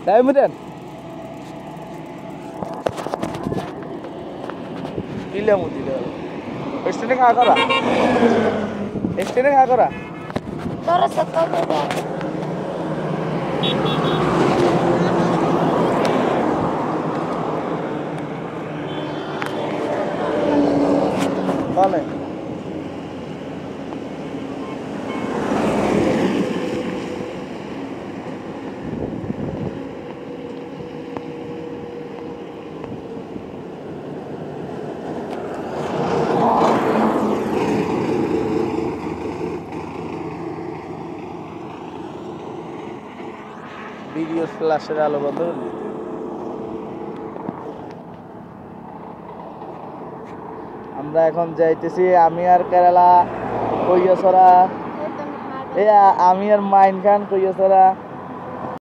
Tayo mo din. Pila mo dito. Estate ka kara. Estate ka kara. Tara sa tabi ba? Vale. Video ফ্ল্যাশের আলো বন্ধ করে দিতে। আমরা এখন যাইতেছি আমি আর কেরালা কইয়াছড়া, আমি আর মাইন খান কইয়াছড়া।